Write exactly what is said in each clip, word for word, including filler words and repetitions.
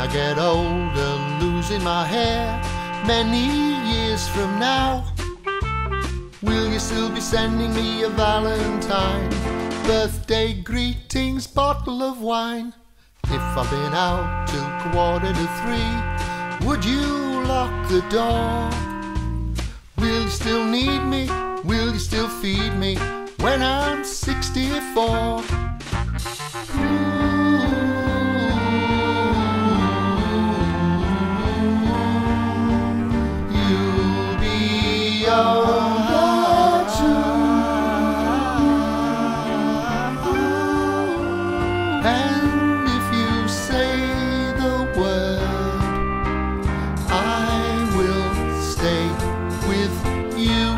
I get old and losing my hair many years from now, will you still be sending me a valentine, birthday greetings, bottle of wine? If I've been out till quarter to three, would you lock the door? Will you still need me? Will you still feed me when I'm sixty-four? You'll be alright too. And if you say the word, I will stay with you.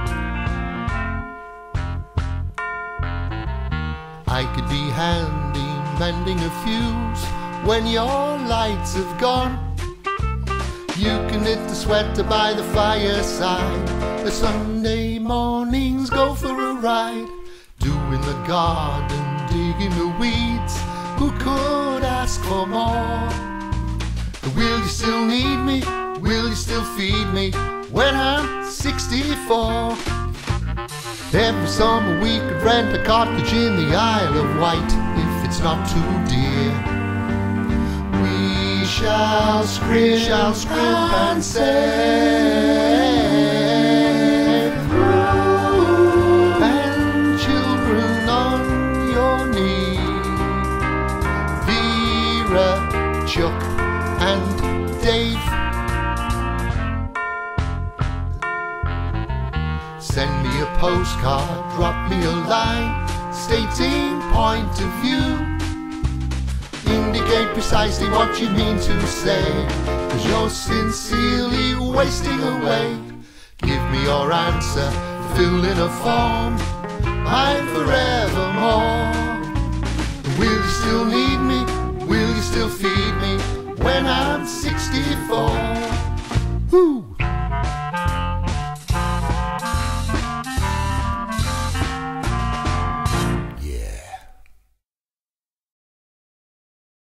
I could be handy mending a fuse when your lights have gone. You can knit the sweater by the fireside, the Sunday mornings go for a ride, doing the garden, digging the weeds. Who could ask for more? Will you still need me? Will you still feed me when I'm sixty-four? Every summer we could rent a cottage in the Isle of Wight, if it's not too dear. We shall scrimp, shall scrimp and save through, and children on your knee, Vera, Chuck and Dave. Send me a postcard, drop me a line, stating point of view. Indicate precisely what you mean to say, 'cause you're sincerely wasting away. Give me your answer, fill in a form, I'm forevermore. Will you still need me? Will you still feed me when I'm sixty-four? Woo!